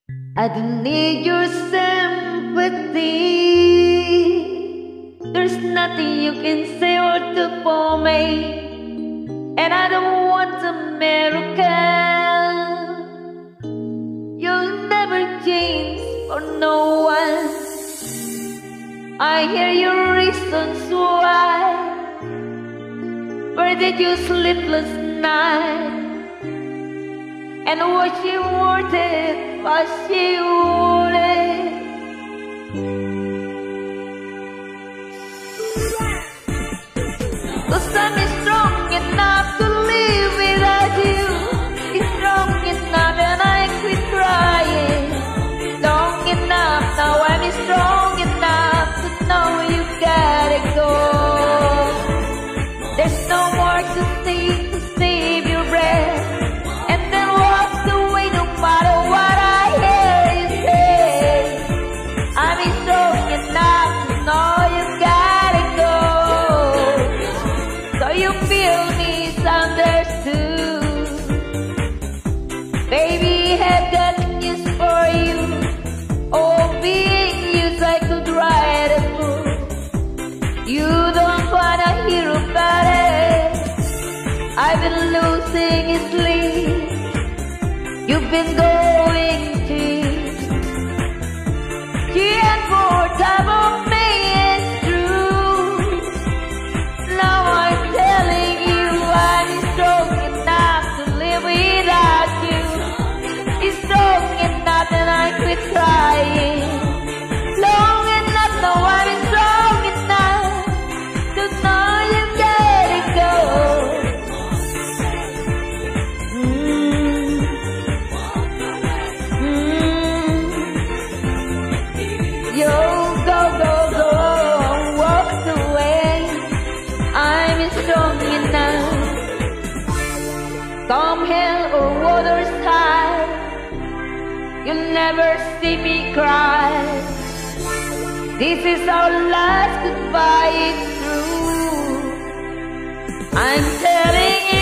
I don't need your sympathy. There's nothing you can say or do for me, and I don't want a miracle. You'll never change for no one. I hear your reasons why. Where did you sleep last night? And was she worth it? Was she worth it? Cause I'm strong enough to live without you. It's strong enough and I quit crying. Long enough, now I'm strong enough to know you gotta go. There's no more to say to save your breath, and then walk away no matter what I hear you say. I'm strong enough to know you gotta go, so you feel misunderstood. Baby, have got news for you. Oh, being used I could write a book. You don't wanna hear about it. I've been losing sleep. You've been going to. She had more time on me, it's true. Now I'm telling you I'm strong enough to live without you. It's strong enough and I quit crying. Long enough, now I'm strong enough to know you gotta go. Yo, go, go, go, walk away. I'm strong enough. Come hell or water's high, you'll never see me cry. This is our last goodbye, it's true. I'm telling you.